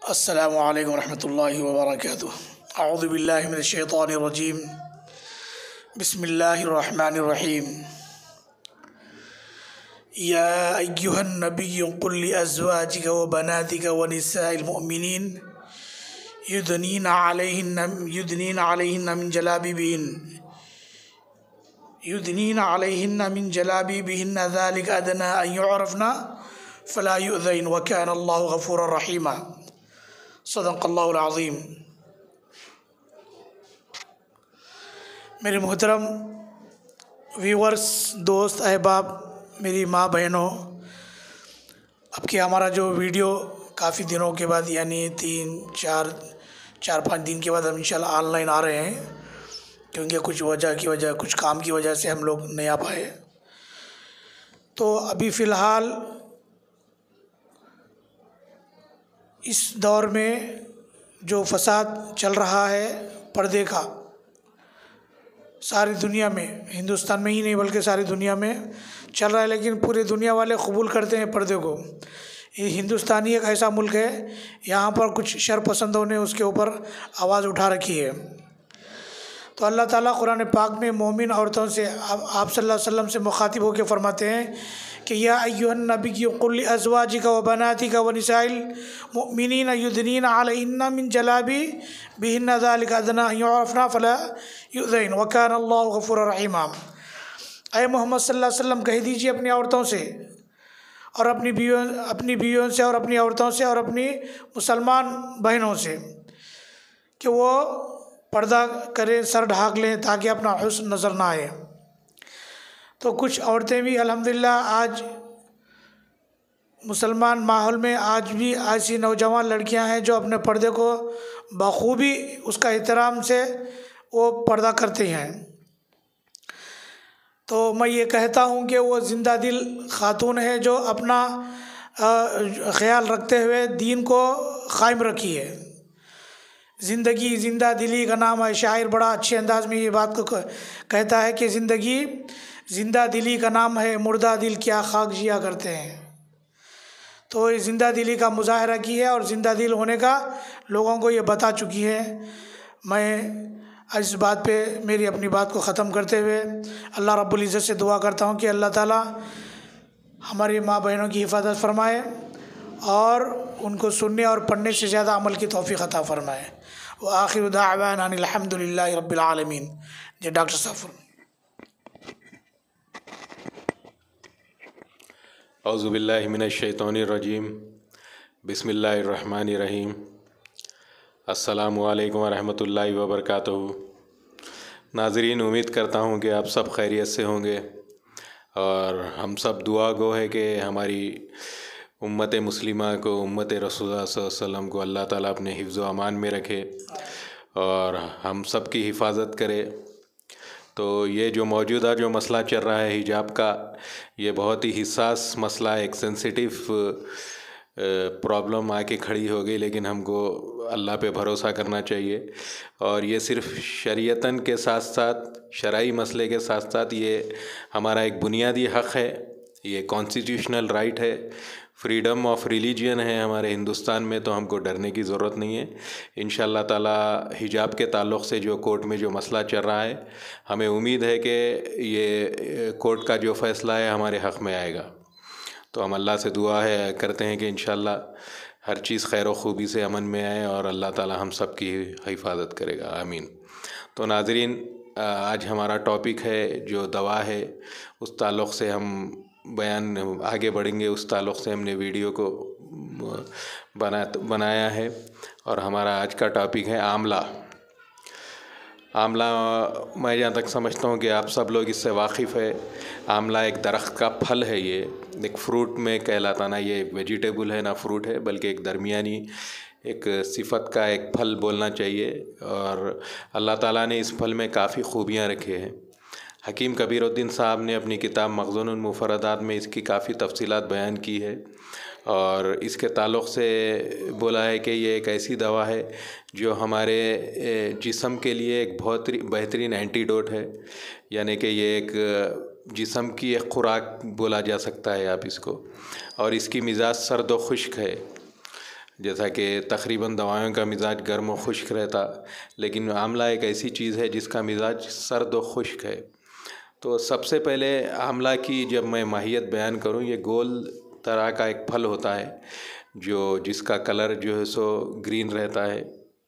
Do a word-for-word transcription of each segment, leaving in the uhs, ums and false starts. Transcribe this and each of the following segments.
अस्सलामु अलैकुम रहमतुल्लाहि व बरकातुहू। अऊज़ु बिल्लाहि मिनश शैतानिर रजीम। बिस्मिल्लाहिर रहमानिर रहीम। या अय्युहन नबिय्यु कुल लि अज़वाजिका व बनातिका व निसाइल मुअमिनीन युदनीना अलैहिन्ना युदनीना अलैहिन्ना मिन जलाबिबिहिन युदनीना अलैहिन्ना मिन जलाबिबिहिन्ना ज़ालिका अदना अन युअरफ़ना फ़ला युअज़ैन व काना अल्लाहु गफ़ूरर रहीमा। सदक़ल्लाहुल अज़ीम। मेरे मोहतरम व्यूअर्स, दोस्त, अहबाब, मेरी माँ बहनों, अब कि हमारा जो वीडियो काफ़ी दिनों के बाद यानी तीन चार चार पाँच दिन के बाद हम इंशाल्लाह ऑनलाइन आ रहे हैं, क्योंकि कुछ वजह की वजह कुछ काम की वजह से हम लोग नहीं आ पाए। तो अभी फ़िलहाल इस दौर में जो फसाद चल रहा है पर्दे का, सारी दुनिया में, हिंदुस्तान में ही नहीं बल्कि सारी दुनिया में चल रहा है, लेकिन पूरी दुनिया वाले कबूल करते हैं पर्दे को। ये हिंदुस्तान ही एक ऐसा मुल्क है, यहाँ पर कुछ शरपसंदों ने उसके ऊपर आवाज़ उठा रखी है। तो अल्लाह ताला कुरान पाक में मोमिन औरतों से आप आप सल्लल्लाहु अलैहि वसल्लम से मुखातिब होकर फरमाते हैं कि या अय्युहन नबिय्यु कुल लि अज़वाजिका व बनातिका व निसाइल मुअमिनीना युदनीना अलैहिन्ना मिन जलाबिबिहिन्ना ज़ालिका अदना अन युअरफ़ना फ़ला युअज़ैन व काना अल्लाहु गफ़ूरर रहीमा। ऐ मोहम्मद सल्लल्लाहु अलैहि वसल्लम कह दीजिए अपनी औरतों से और अपनी बीवियों अपनी बीवियों से और अपनी औरतों से और अपनी मुसलमान बहनों से कि वो पर्दा करें, सर ढाक लें ताकि अपना हुस्न नज़र ना आए। तो कुछ औरतें भी अल्हम्दुलिल्लाह आज मुसलमान माहौल में आज भी ऐसी नौजवान लड़कियां हैं जो अपने पर्दे को बखूबी उसका एहतराम से वो पर्दा करते हैं। तो मैं ये कहता हूँ कि वो ज़िंदा दिल खातून है जो अपना ख्याल रखते हुए दीन को कायम रखी है। ज़िंदगी ज़िंदा दिली का नाम है। शायर बड़ा अच्छे अंदाज में ये बात को कहता है कि ज़िंदगी ज़िंदा दिली का नाम है, मुर्दा दिल क्या खाक जिया करते हैं। तो ये ज़िंदा दिली का मुजाहरा की है और ज़िंदा दिल होने का लोगों को ये बता चुकी है। मैं इस बात पे मेरी अपनी बात को ख़त्म करते हुए अल्लाह रब्बुल इज़्ज़त से दुआ करता हूँ कि अल्लाह ताला हमारी माँ बहनों की हिफाजत फरमाए और उनको सुनने और पढ़ने से ज़्यादा अमल की तौफ़ीक़ अता फरमाए। व आखिरु दाअवाना अनिल हम्दुलिल्लाहि रब्बिल आलमीन। जी डॉक्टर साहब। औज़ु बिल्लाहि मिनश शैतानिर रजीम। बिस्मिल्लाहिर रहमानिर रहीम। अस्सलामु अलैकुम व रहमतुल्लाहि व बरकातुहू। नाज़रीन, उम्मीद करता हूँ कि आप सब खैरियत से होंगे और हम सब दुआ गो है कि हमारी उम्मत मुस्लिमा को, उम्मत रसूलुल्लाह सल्लल्लाहु अलैहि वसल्लम को अल्लाह ताला अपने हिफ्ज़ व अमान में रखे और हम सब की हिफाजत करे। तो ये जो मौजूदा जो मसला चल रहा है हिजाब का, ये बहुत ही हिस्सास मसला, एक सेंसिटिव प्रॉब्लम आके खड़ी हो गई, लेकिन हमको अल्लाह पे भरोसा करना चाहिए। और ये सिर्फ शरीयतन के साथ साथ, शरई मसले के साथ साथ ये हमारा एक बुनियादी हक़ है, ये कॉन्स्टिट्यूशनल राइट है, फ्रीडम ऑफ रिलीजियन है हमारे हिंदुस्तान में। तो हमको डरने की ज़रूरत नहीं है। इंशाअल्लाह ताला हिजाब के ताल्लुक़ से जो कोर्ट में जो मसला चल रहा है, हमें उम्मीद है कि ये कोर्ट का जो फ़ैसला है हमारे हक़ में आएगा। तो हम अल्लाह से दुआ है करते हैं कि इंशाअल्लाह हर चीज़ खैर व खूबी से अमन में आए और अल्लाह ताला हम सब की हिफाजत करेगा, आमीन। तो नाज़रीन, आज हमारा टॉपिक है जो दवा है, उस ताल्लुक़ से हम बयान आगे बढ़ेंगे। उस ताल्लुक़ से हमने वीडियो को बना बनाया है और हमारा आज का टॉपिक है आंवला। आंवला, मैं जहाँ तक समझता हूँ कि आप सब लोग इससे वाकिफ़ है। आंवला एक दरख्त का फल है, ये एक फ्रूट में कहलाता, ना ये एक वेजिटेबल है ना फ्रूट है, बल्कि एक दरमियानी एक सिफत का एक फल बोलना चाहिए। और अल्लाह ताला ने इस फल में काफ़ी खूबियाँ रखे हैं। हकीम कबीरुद्दीन साहब ने अपनी किताब मख़ज़ूनुल मुफ़र्रदात में इसकी काफ़ी तफ़सीलात बयान की है और इसके ताल्लुक़ से बोला है कि ये एक ऐसी दवा है जो हमारे जिस्म के लिए एक बहुत बेहतरीन एंटीडोट है, यानी कि ये एक जिस्म की एक ख़ुराक बोला जा सकता है आप इसको। और इसकी मिज़ाज सर्द व खुश्क है। जैसा कि तकरीबन दवाओं का मिजाज गर्म और खुश्क रहता, लेकिन आंवला एक ऐसी चीज़ है जिसका मिजाज सर्द और खुश्क है। तो सबसे पहले आंवला की जब मैं माहियत बयान करूं, ये गोल तरह का एक फल होता है जो जिसका कलर जो है सो ग्रीन रहता है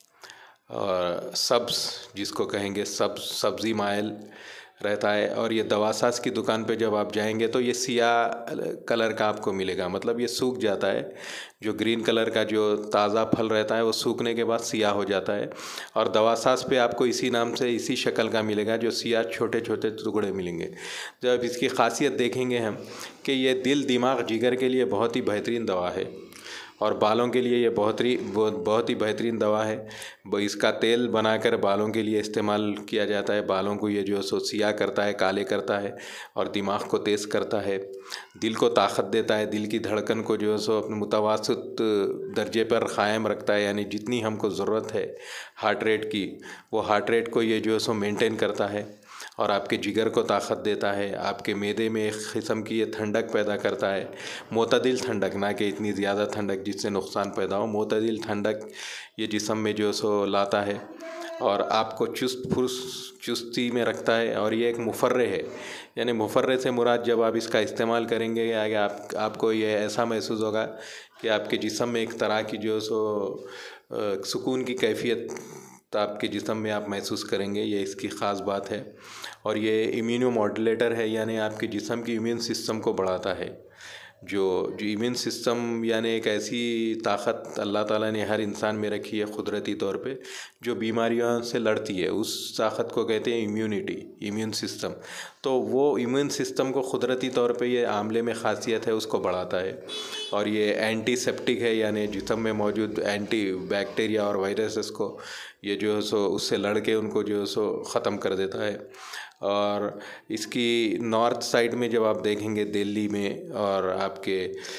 और सब्ज़ जिसको कहेंगे सब्ज़ सब्ज़ी माइल रहता है। और ये दवासास की दुकान पे जब आप जाएंगे तो ये सियाह कलर का आपको मिलेगा, मतलब ये सूख जाता है। जो ग्रीन कलर का जो ताज़ा फल रहता है वो सूखने के बाद सियाह हो जाता है। और दवासास पे आपको इसी नाम से इसी शक्ल का मिलेगा, जो सियाह छोटे छोटे टुकड़े मिलेंगे। जब इसकी खासियत देखेंगे हम कि ये दिल दिमाग जिगर के लिए बहुत ही बेहतरीन दवा है और बालों के लिए ये बहुत ही बहुत ही बेहतरीन दवा है। वो इसका तेल बनाकर बालों के लिए इस्तेमाल किया जाता है। बालों को ये जो सो सियाह करता है, काले करता है और दिमाग को तेज़ करता है, दिल को ताकत देता है, दिल की धड़कन को जो सो अपने मुतवासित दर्जे पर क़ायम रखता है। यानी जितनी हमको ज़रूरत है हार्ट रेट की, वो हार्ट रेट को ये जो सो मेंटेन करता है और आपके जिगर को ताकत देता है। आपके मैदे में एक किस्म की ये ठंडक पैदा करता है, मोतदिल ठंडक, ना कि इतनी ज़्यादा ठंडक जिससे नुकसान पैदा हो। मोतदिल ठंडक ये जिस्म में जो सो लाता है और आपको चुस्त फुर्स चुस्ती में रखता है। और ये एक मुफर्रे है, यानी मुफर्रे से मुराद जब आप इसका इस्तेमाल करेंगे आगे आप आपको ये ऐसा महसूस होगा कि आपके जिस्म में एक तरह की जो सो सुकून की कैफियत तो आपके जिस्म में आप महसूस करेंगे। ये इसकी ख़ास बात है। और ये इम्यूनो मॉड्यूलेटर है, यानी आपके जिस्म की इम्यून सिस्टम को बढ़ाता है। जो जो इम्यून सिस्टम यानी एक ऐसी ताकत अल्लाह ताला ने हर इंसान में रखी है कुदरती तौर पे, जो बीमारियों से लड़ती है, उस ताकत को कहते हैं इम्यूनिटी, इम्यून सिस्टम। तो वो इम्यून सिस्टम को कुदरती तौर पे ये आंवले में ख़ासियत है, उसको बढ़ाता है। और ये एंटीसेप्टिक है, यानी जिस्म में मौजूद एंटी बैक्टीरिया और वायरसेस को ये जो है सो उससे लड़ के उनको जो है सो ख़त्म कर देता है। और इसकी नॉर्थ साइड में जब आप देखेंगे दिल्ली में और आपके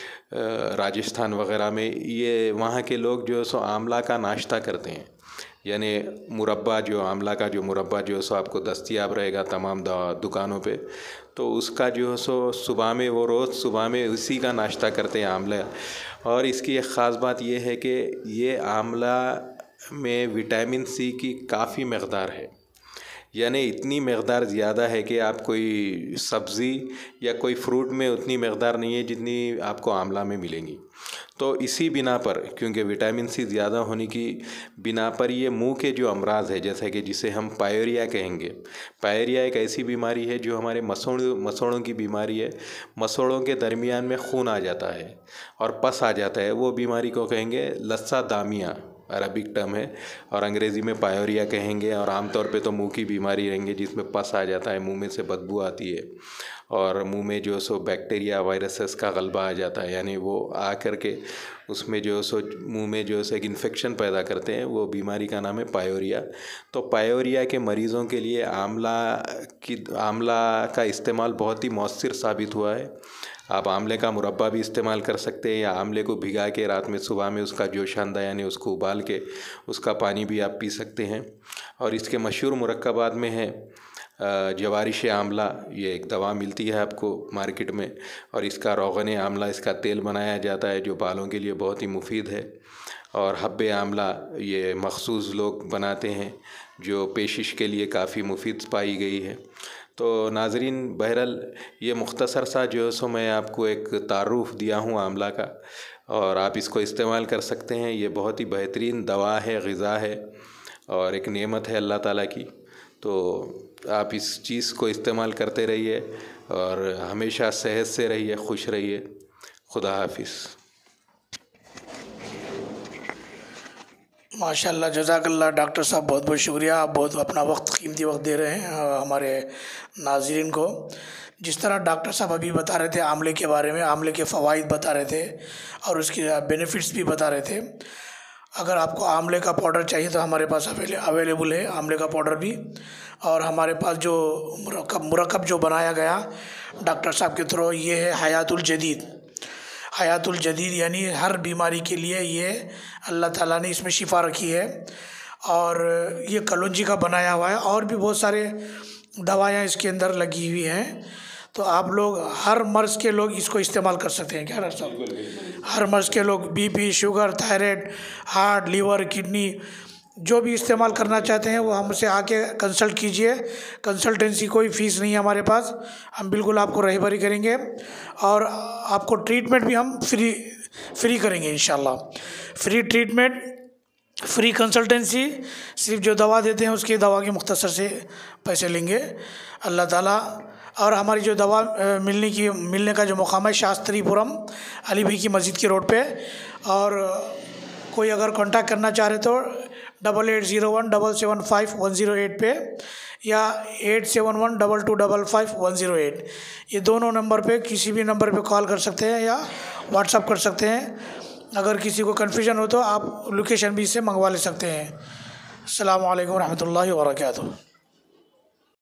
राजस्थान वग़ैरह में, ये वहाँ के लोग जो है सो आंवला का नाश्ता करते हैं। यानी मुरब्बा, जो आंवला का जो मुरब्बा जो है सो आपको दस्तयाब रहेगा तमाम दुकानों पे, तो उसका जो है सो सुबह में वो रोज़ सुबह में उसी का नाश्ता करते हैं आंवला। और इसकी एक ख़ास बात ये है कि ये आंवला में विटामिन सी की काफ़ी मक़दार है, यानी इतनी मक़दार ज़्यादा है कि आप कोई सब्ज़ी या कोई फ्रूट में उतनी मक़दार नहीं है जितनी आपको आंवला में मिलेंगी। तो इसी बिना पर, क्योंकि विटामिन सी ज़्यादा होने की बिना पर ये मुंह के जो अमराज़ है, जैसे कि जिसे हम पायरिया कहेंगे, पायरिया एक ऐसी बीमारी है जो हमारे मसोड़ों मसोड़ों की बीमारी है। मसोड़ों के दरमियान में खून आ जाता है और पस आ जाता है, वो बीमारी को कहेंगे लस्सा दामिया, अरबिक टर्म है, और अंग्रेज़ी में पायोरिया कहेंगे। और आमतौर पे तो मुंह की बीमारी रहेंगे जिसमें पस आ जाता है, मुंह में से बदबू आती है और मुंह में जो सो बैक्टीरिया वायरसेस का गलबा आ जाता है, यानी वो आ कर के उसमें जो सो मुंह में जो सो एक इन्फेक्शन पैदा करते हैं, वो बीमारी का नाम है पायोरिया। तो पायोरिया के मरीज़ों के लिए आंवला की आंवला का इस्तेमाल बहुत ही मौसर साबित हुआ है। आप आंवले का मुरब्बा भी इस्तेमाल कर सकते हैं, या आंवले को भिगा के रात में सुबह में उसका जोशांदा यानी उसको उबाल के उसका पानी भी आप पी सकते हैं। और इसके मशहूर मुरक्कबात में है जवारिश आंवला, ये एक दवा मिलती है आपको मार्केट में, और इसका रोगन आंवला, इसका तेल बनाया जाता है जो बालों के लिए बहुत ही मुफीद है। और हब्बे आंवला ये मखसूस लोग बनाते हैं जो पेशिश के लिए काफ़ी मुफीद पाई गई है। तो नाज़रीन, बहरहाल ये मुख्तसर सा जो है सो मैं आपको एक तारुफ़ दिया हूँ आंवला का, और आप इसको इस्तेमाल कर सकते हैं। ये बहुत ही बेहतरीन दवा है, ग़िज़ा है और एक नेमत है अल्लाह ताला की। तो आप इस चीज़ को इस्तेमाल करते रहिए और हमेशा सेहत से रहिए, खुश रहिए। खुदा हाफिज़। माशाल्लाह, जज़ाकल्लाह डॉक्टर साहब, बहुत बहुत शुक्रिया। आप बहुत अपना वक्त, कीमती वक्त दे रहे हैं हमारे नाज़रीन को। जिस तरह डॉक्टर साहब अभी बता रहे थे आंवले के बारे में, आंवले के फ़वाइद बता रहे थे और उसके बेनिफिट्स भी बता रहे थे। अगर आपको आंवले का पाउडर चाहिए तो हमारे पास अवेलेबल है आंवले का पाउडर भी। और हमारे पास जो मुरक्कब मुरक्कब जो बनाया गया डॉक्टर साहब के थ्रू, ये है हयातुल जदीद। हयातुल जदीद यानी हर बीमारी के लिए ये अल्लाह ताला ने इसमें शिफा रखी है। और ये कलौंजी का बनाया हुआ है, और भी बहुत सारे दवाएं इसके अंदर लगी हुई हैं। तो आप लोग, हर मर्ज़ के लोग इसको इस्तेमाल कर सकते हैं। क्या डॉक्टर साहब? हर मर्ज़ के लोग BP, sugar, thyroid, heart, liver, kidney जो भी इस्तेमाल करना चाहते हैं वो हमसे आके कंसल्ट कीजिए। कंसल्टेंसी कोई फ़ीस नहीं है हमारे पास, हम बिल्कुल आपको रहबरी करेंगे और आपको ट्रीटमेंट भी हम फ्री फ्री करेंगे इंशाल्लाह। फ्री ट्रीटमेंट, फ्री कंसल्टेंसी, सिर्फ जो दवा देते हैं उसकी दवा के मुख्तसर से पैसे लेंगे अल्लाह ताला। और हमारी जो दवा मिलने की मिलने का जो मुकाम है शास्त्रीपुरम अली भाई की मस्जिद की रोड पे। और कोई अगर कांटेक्ट करना चाह रहे तो double eight zero one double seven five one zero eight पे या eight seven one double two double five one zero eight, ये दोनों नंबर पे किसी भी नंबर पे कॉल कर सकते हैं या व्हाट्सअप कर सकते हैं। अगर किसी को कन्फ्यूजन हो तो आप लोकेशन भी इससे मंगवा ले सकते हैं। अस्सलामु अलैकुम रहमतुल्लाहि व बरकातुहू।